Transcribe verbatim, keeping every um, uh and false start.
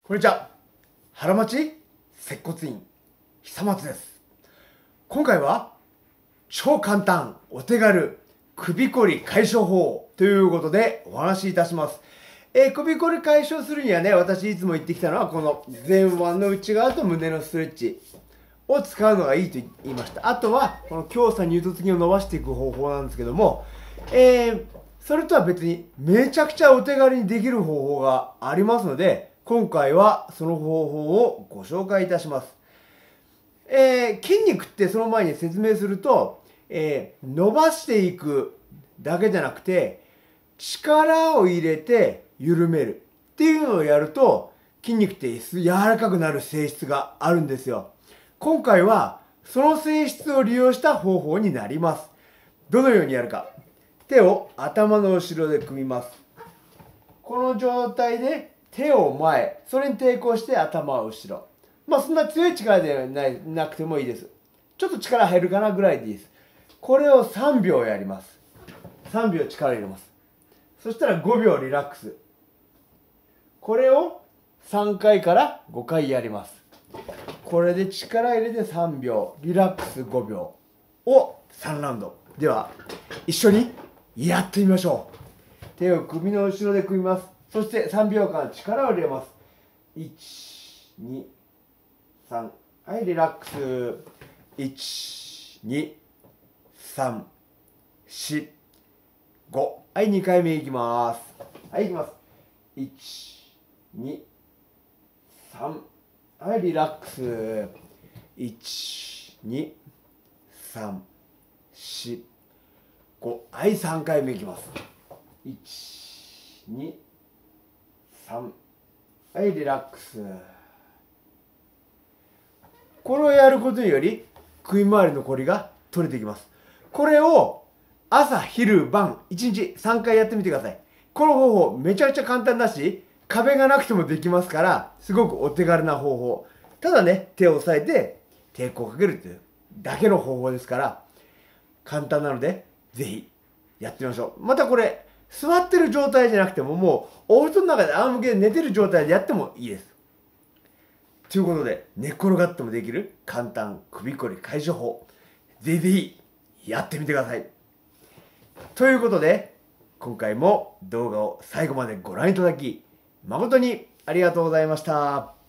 こんにちは。原町接骨院久松です。今回は超簡単お手軽首こり解消法ということでお話しいたします。えー、首こり解消するにはね、私いつも言ってきたのはこの前腕の内側と胸のストレッチを使うのがいいと言いました。あとはこの強鎖乳突筋を伸ばしていく方法なんですけども、えー、それとは別にめちゃくちゃお手軽にできる方法がありますので、今回はその方法をご紹介いたします。えー、筋肉ってその前に説明すると、えー、伸ばしていくだけじゃなくて力を入れて緩めるっていうのをやると筋肉って柔らかくなる性質があるんですよ。今回はその性質を利用した方法になります。どのようにやるか。手を頭の後ろで組みます。この状態で手を前、それに抵抗して頭を後ろ。まあそんな強い力でななくてもいいです。ちょっと力入るかなぐらいでいいです。これをさんびょうやります。さんびょう力入れます。そしたらごびょうリラックス。これをさんかいからごかいやります。これで力入れてさんびょう、リラックスごびょうをさんラウンド。では、一緒にやってみましょう。手を首の後ろで組みます。そしてさんびょうかん力を入れます。いち、に、さん。はい、リラックス。いち、に、さん、し、ご。はい、にかいめいきます。はい、いきます。いち、に、さん。はい、リラックス。いち、に、さん、し、ご。はい、さんかいめいきます。いち、に、さん。はい、リラックス。これをやることにより首周りのこりが取れてきます。これを朝昼晩いちにちさんかいやってみてください。この方法めちゃくちゃ簡単だし壁がなくてもできますから、すごくお手軽な方法。ただね、手を押さえて抵抗をかけるっていうだけの方法ですから簡単なのでぜひやってみましょう。またこれ座ってる状態じゃなくてももうお布団の中で仰向けで寝てる状態でやってもいいです。ということで、寝っ転がってもできる簡単首こり解消法、ぜひぜひやってみてください。ということで、今回も動画を最後までご覧いただき、誠にありがとうございました。